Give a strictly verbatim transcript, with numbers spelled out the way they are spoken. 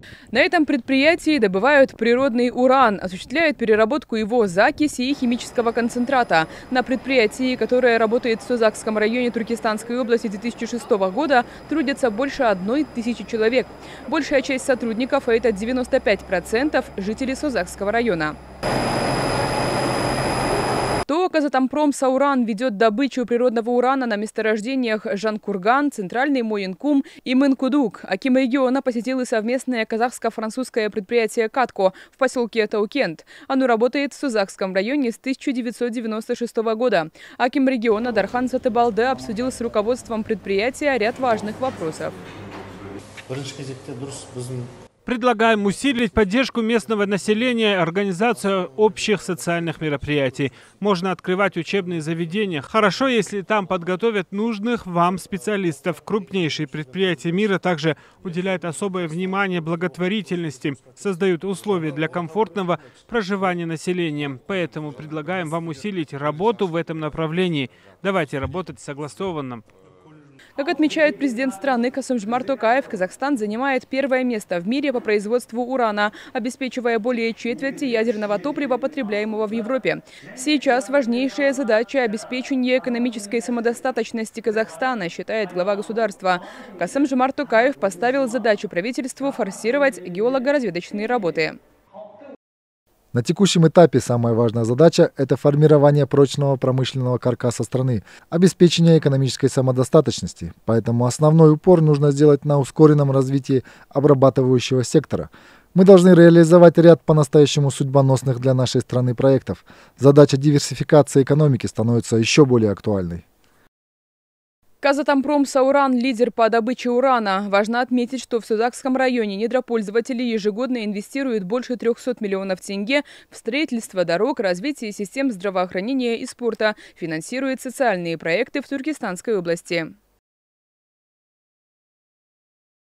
На этом предприятии добывают природный уран, осуществляют переработку его закиси и химического концентрата. На предприятии, которое работает в Созакском районе Туркестанской области с две тысячи шестого года, трудятся больше одной тысячи человек. Большая часть сотрудников, а это девяносто пять процентов, жители Созакского района. То Казатомпром Сауран ведет добычу природного урана на месторождениях Жанкурган, Центральный Моинкум и Мынкудук. Аким региона посетил и совместное казахско-французское предприятие «Катко» в поселке Таукент. Оно работает в Созакском районе с тысяча девятьсот девяносто шестого года. Аким региона Дархан Сатыбалды обсудил с руководством предприятия ряд важных вопросов. Предлагаем усилить поддержку местного населения и организацию общих социальных мероприятий. Можно открывать учебные заведения. Хорошо, если там подготовят нужных вам специалистов. Крупнейшие предприятия мира также уделяют особое внимание благотворительности, создают условия для комфортного проживания населения. Поэтому предлагаем вам усилить работу в этом направлении. Давайте работать согласованно. Как отмечает президент страны Касым-Жомарт Токаев, Казахстан занимает первое место в мире по производству урана, обеспечивая более четверти ядерного топлива, потребляемого в Европе. Сейчас важнейшая задача – обеспечение экономической самодостаточности Казахстана, считает глава государства. Касым-Жомарт Токаев поставил задачу правительству форсировать геолого-разведочные работы. На текущем этапе самая важная задача – это формирование прочного промышленного каркаса страны, обеспечение экономической самодостаточности. Поэтому основной упор нужно сделать на ускоренном развитии обрабатывающего сектора. Мы должны реализовать ряд по-настоящему судьбоносных для нашей страны проектов. Задача диверсификации экономики становится еще более актуальной. Казатомпром Сауран – лидер по добыче урана. Важно отметить, что в Созакском районе недропользователи ежегодно инвестируют больше трёхсот миллионов тенге в строительство дорог, развитие систем здравоохранения и спорта, финансирует социальные проекты в Туркестанской области.